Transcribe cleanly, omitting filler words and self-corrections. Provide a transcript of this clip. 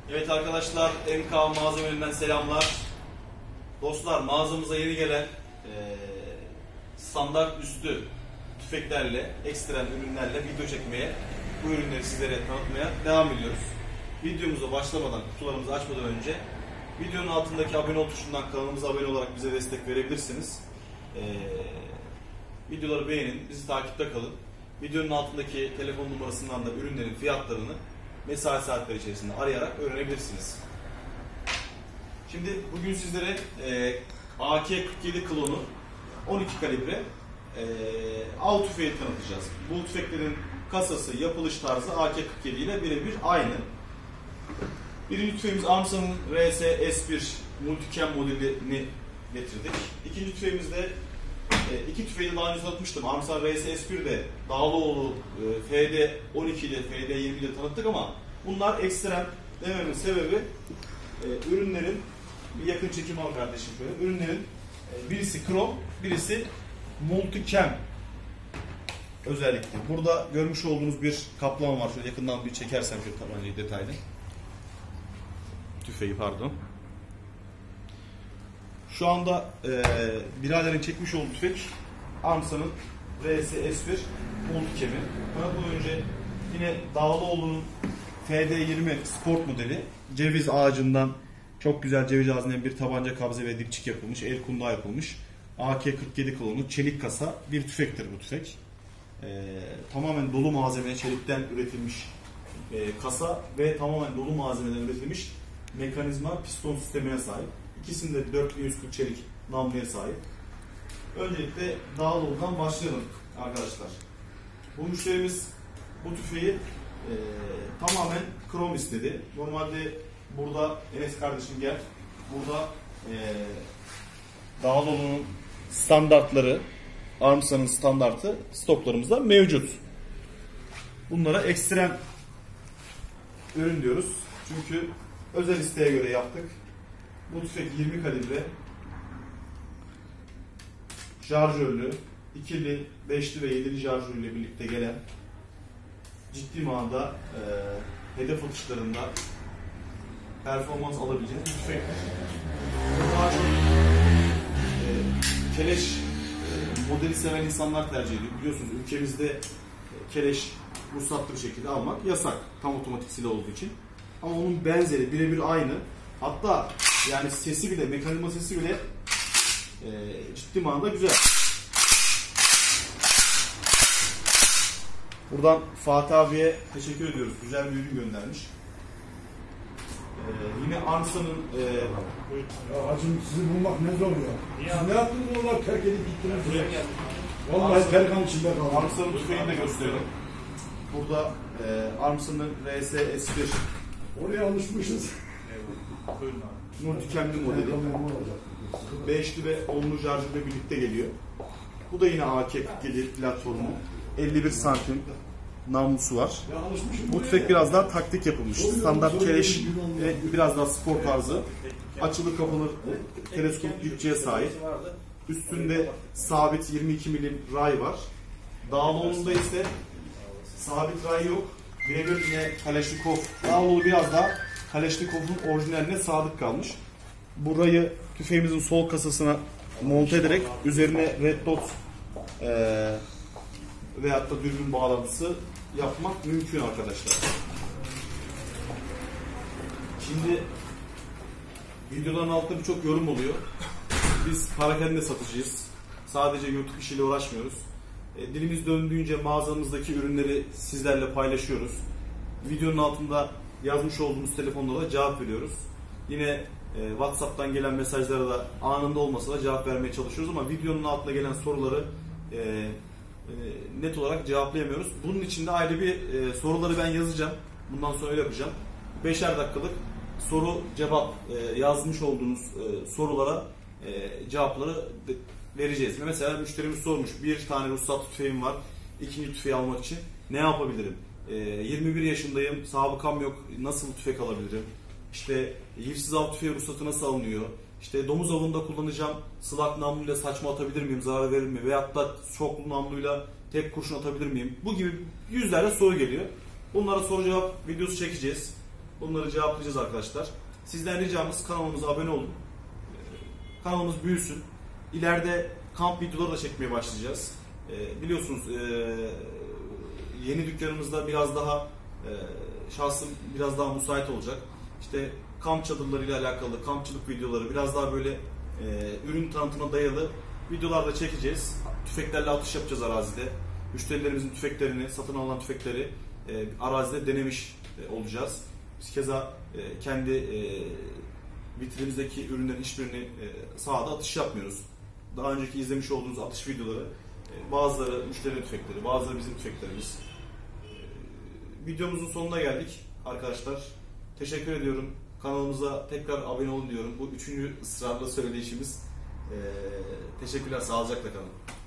Evet arkadaşlar, MK malzemelerinden selamlar. Dostlar, mağazamıza yeni gelen standart üstü tüfeklerle, ekstrem ürünlerle video çekmeye, bu ürünleri sizlere tanıtmaya devam ediyoruz. Videomuza başlamadan, kutularımızı açmadan önce videonun altındaki abone ol tuşundan kanalımıza abone olarak bize destek verebilirsiniz. Videoları beğenin, bizi takipte kalın. Videonun altındaki telefon numarasından da ürünlerin fiyatlarını mesai saatleri içerisinde arayarak öğrenebilirsiniz. Şimdi bugün sizlere AK-47 klonu 12 kalibre av tüfeği tanıtacağız. Bu tüfeklerin kasası, yapılış tarzı AK-47 ile birebir aynı. Birinci tüfeğimiz Armsa'nın RS-S1 Multicam modelini getirdik. İkinci tüfeğimizde iki tüfeği de daha önce tanıtmıştım. Armsa RS-S1 de Dağlıoğlu FD12 ile FD20 ile tanıttık ama bunlar ekstrem dememin sebebi ürünlerin, bir yakın çekim al kardeşim şöyle, ürünlerin birisi krom, birisi multicam özellikle. Burada görmüş olduğunuz bir kaplama var. Şöyle yakından bir çekersem şöyle tabancayı detaylı. Tüfeği pardon. Şu anda biraderin çekmiş olduğu tüfek Armsa'nın RS-S1 Multicam'i. Bundan önce yine Dağlıoğlu'nun FD20 Sport modeli ceviz ağacından çok güzel ceviz ağacından bir tabanca, kabze ve dipçik yapılmış, el kundağı yapılmış AK-47 klonu çelik kasa bir tüfektir bu tüfek. Tamamen dolu malzeme, çelikten üretilmiş kasa ve tamamen dolu malzemeden üretilmiş mekanizma piston sistemine sahip. İkisinde 4140 çelik namluya sahip. Öncelikle Dağlıoğlu'dan başlayalım arkadaşlar. Bu müşterimiz bu tüfeği tamamen krom istedi. Normalde burada Enes kardeşim gel. Burada Dağlıoğlu'nun standartları, Armsa'nın standartı stoklarımızda mevcut. Bunlara ekstrem ürün diyoruz. Çünkü özel isteğe göre yaptık. Bu tüfek 20 kalibre, şarjörlü, ikili, 5'li ve 7'li şarjörüyle birlikte gelen ciddi manada hedef atışlarında performans alabileceğiniz bir tüfek. Daha çok keleş modeli seven insanlar tercih ediyor. Biliyorsunuz ülkemizde keleş ruhsatlı bir şekilde almak yasak, tam otomatik silah olduğu için. Ama onun benzeri birebir aynı. Hatta yani sesi bile, mekanizma sesi bile ciddi manada güzel. Buradan Fatih abiye teşekkür ediyoruz. Güzel bir ürün göndermiş. Yine Armsa'nın Hacım sizi bulmak ne zor ya. Siz ne yaptınız onlar terk edip gittiniz? Vallahi Perkan içinde kaldı. Armsa'nın tüfeğini de gösterelim. Burada Armsa'nın RS-S1 oraya alışmışız. Multicam'li modeli. 5'li ve 10'lu şarjıyla birlikte geliyor. Bu da yine AK-47 platformu. 51 santim namlusu var. Bu tüfek biraz daha taktik yapılmış. Standart keleş ve biraz daha spor tarzı. Açılır kapanır teleskop dipçiye sahip. Üstünde sabit 22 milim ray var. Dağlıoğlu'nda ise sabit ray yok. Birebir yine Kalashnikov. Dağlıoğlu biraz daha Kalashnikov'un orijinaline sadık kalmış. Burayı tüfeğimizin sol kasasına monte ederek üzerine red dot veyahut da dürbün bağlantısı yapmak mümkün arkadaşlar. Şimdi videoların altında birçok yorum oluyor. Biz parakende satıcıyız. Sadece YouTube işiyle uğraşmıyoruz. Dilimiz döndüğünce mağazamızdaki ürünleri sizlerle paylaşıyoruz. Videonun altında yazmış olduğumuz telefonlara da cevap veriyoruz. Yine WhatsApp'tan gelen mesajlara da anında olmasa da cevap vermeye çalışıyoruz ama videonun altına gelen soruları net olarak cevaplayamıyoruz. Bunun için de ayrı bir soruları ben yazacağım. Bundan sonra öyle yapacağım. 5'er dakikalık soru cevap yazmış olduğunuz sorulara cevapları vereceğiz. Mesela müşterimiz sormuş, bir tane ruhsatlı tüfeğim var, ikinci tüfeği almak için ne yapabilirim? 21 yaşındayım, sabıkam yok, nasıl tüfek alabilirim? İşte hifsiz av tüfeği ruhsatı nasıl alınıyor? İşte domuz avında kullanacağım, slug namluyla saçma atabilir miyim, zarar verir mi? Veyahut da şoklu namluyla tek kurşun atabilir miyim? Bu gibi yüzlerce soru geliyor. Bunlara soru cevap videosu çekeceğiz. Bunları cevaplayacağız arkadaşlar. Sizden ricamız kanalımıza abone olun. Kanalımız büyüsün. İleride kamp videoları da çekmeye başlayacağız. Biliyorsunuz yeni dükkanımızda biraz daha şahsım biraz daha müsait olacak. İşte kamp çadırlarıyla alakalı kampçılık videoları, biraz daha böyle ürün tanıtımına dayalı videolar da çekeceğiz. Tüfeklerle atış yapacağız arazide. Müşterilerimizin tüfeklerini, satın alınan tüfekleri arazide denemiş olacağız. Biz keza kendi vitrinimizdeki ürünlerin hiçbirini sahada atış yapmıyoruz. Daha önceki izlemiş olduğunuz atış videoları bazıları müşterinin tüfekleri, bazıları bizim tüfeklerimiz. Videomuzun sonuna geldik arkadaşlar. Teşekkür ediyorum. Kanalımıza tekrar abone olun diyorum. Bu üçüncü ısrarla söyleyişimiz. Teşekkürler. Sağlıcakla kalın.